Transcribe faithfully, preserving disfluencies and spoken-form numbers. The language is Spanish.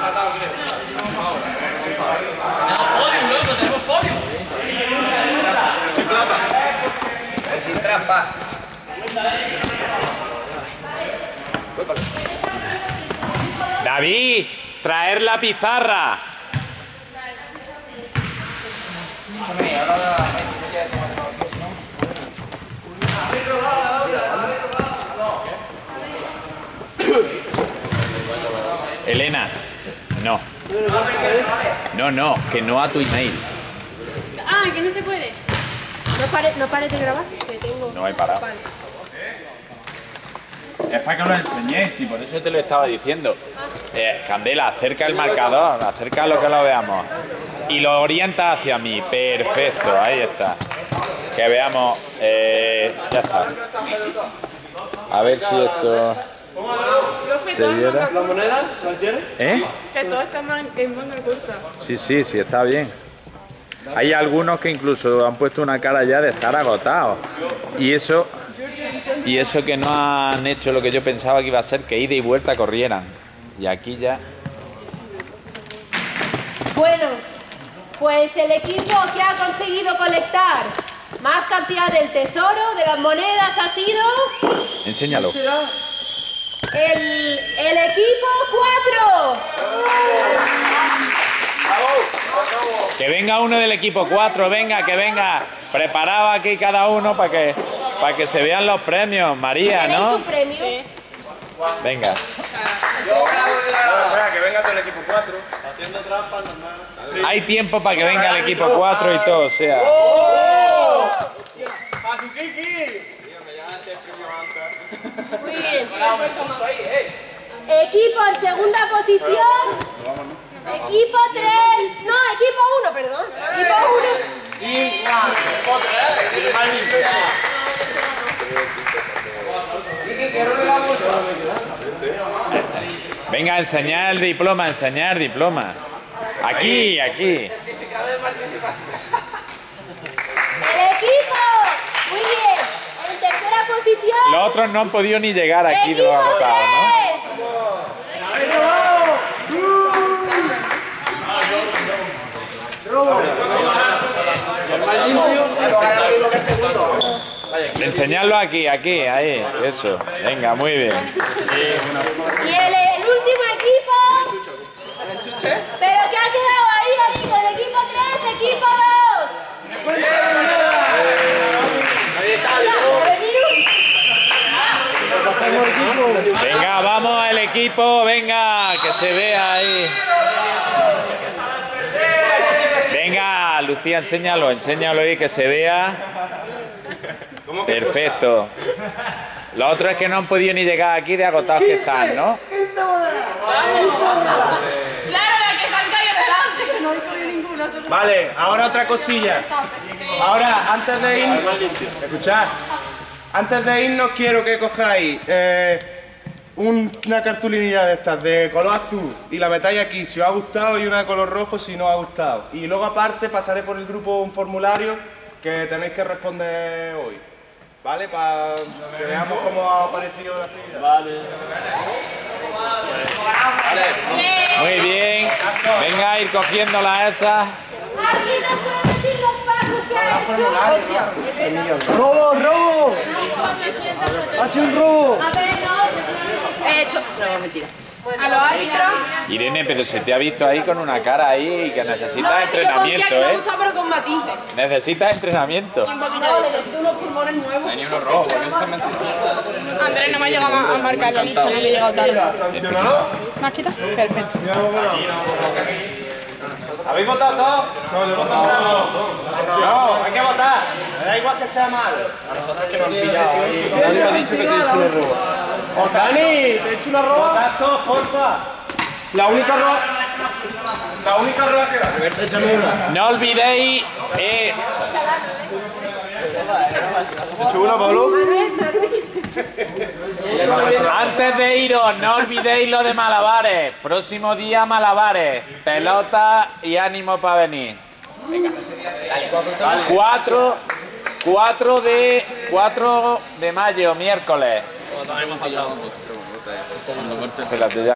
podium, loco, tenemos podium. Sin plata. Sin trampa. David, traer la pizarra. Elena, no. No, no, que no a tu email. Ah, que no se puede. No pare, no pare de grabar, que tengo... No he parado. Vale. Es para que lo enseñéis y por eso te lo estaba diciendo. Eh, Candela, acerca el marcador, acerca lo que lo veamos. Y lo orienta hacia mí. Perfecto, ahí está. Que veamos. Eh, ya está. A ver si esto se viera. ¿La moneda? ¿La quieres? ¿Eh? Que todo está en manga corta. Sí, sí, sí, está bien. Hay algunos que incluso han puesto una cara ya de estar agotados. Y eso... Y eso que no han hecho lo que yo pensaba que iba a ser, que ida y vuelta corrieran. Y aquí ya... Bueno, pues el equipo que ha conseguido colectar más cantidad del tesoro, de las monedas, ha sido... Enséñalo. El, el equipo cuatro. Que venga uno del equipo cuatro, venga, que venga. Preparado aquí cada uno para que, para que se vean los premios, María, ¿Tenéis ¿no? un premio? Sí. Venga. Espera, que venga todo el equipo cuatro. Haciendo trampas, normal. Hay tiempo para que venga el equipo cuatro y todo, o sea... ¡Oh! ¡Azukiki! Muy bien. Equipo en segunda posición. Equipo tres. No, equipo uno, perdón. Equipo uno. Venga, enseñar el diploma, enseñar el diploma. Aquí, aquí. El equipo. Muy bien. En tercera posición. Los otros no han podido ni llegar aquí de los Equipo agotados, ¿no? Enseñarlo aquí, aquí, ahí, eso. Venga, muy bien. Y el, el último equipo. Pero que ha quedado ahí, ahí, con el equipo tres, equipo dos. Venga, vamos el equipo, venga, que se vea ahí. Venga, Lucía, enséñalo, enséñalo ahí, que se vea. Perfecto. Lo otro es que no han podido ni llegar aquí de agotados que están, ¿no? Claro, la que se han caído delante, que no he cogido ninguna. Vale, ahora otra cosilla. Ahora, antes de ir... Escuchad. Antes de irnos quiero que cojáis eh, un- una cartulinilla de estas de color azul y la metáis aquí si os ha gustado y una de color rojo si no os ha gustado. Y luego aparte pasaré por el grupo un formulario que tenéis que responder hoy. ¿Vale? Para que veamos cómo ha parecido la actividad. Vale. Muy bien. Venga, a ir cogiendo las hechas. Aquí nos pueden decir los pasos que ha hecho. ¡Robo, robo! ¡Hace un robo! He hecho... No, mentira. A los árbitros... Irene, pero se te ha visto ahí con una cara ahí que necesitas No, es que yo pondría entrenamiento, que me ¿eh? gusta, pero con matices. Necesitas entrenamiento. Un poquito de necesito unos pulmones nuevos. Hay unos rojos, honestamente. Andrés no me ha llegado a a marcar la lista, no le he llegado tarde. ¿Me has quitado? Perfecto. ¿Habéis votado todos? No, yo he votado. No, hay que votar. Me da igual que sea malo. A nosotros que nos han pillado ahí. Dani me ha dicho que te he hecho una roba. Dani, ¿te he hecho una roba? Votad todos, porfa. La única roba... La única roba que da. No olvidéis... Eh, ¿He hecho una, Pablo? antes de iros, no olvidéis lo de malabares. Próximo día malabares. Pelota y ánimo para venir. Cuatro, cuatro de, cuatro de mayo, miércoles. Espérate, ya.